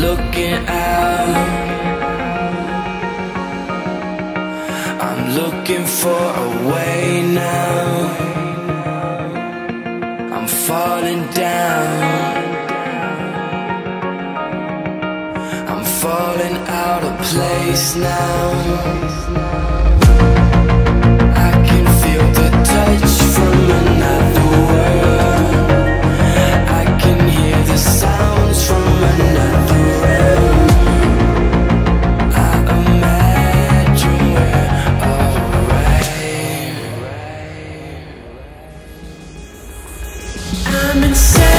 looking out. I'm looking for a way now. I'm falling down. I'm falling out of place now. I can feel the touch from another world. I can hear the sounds from another realm. I imagine we're alright. I'm insane.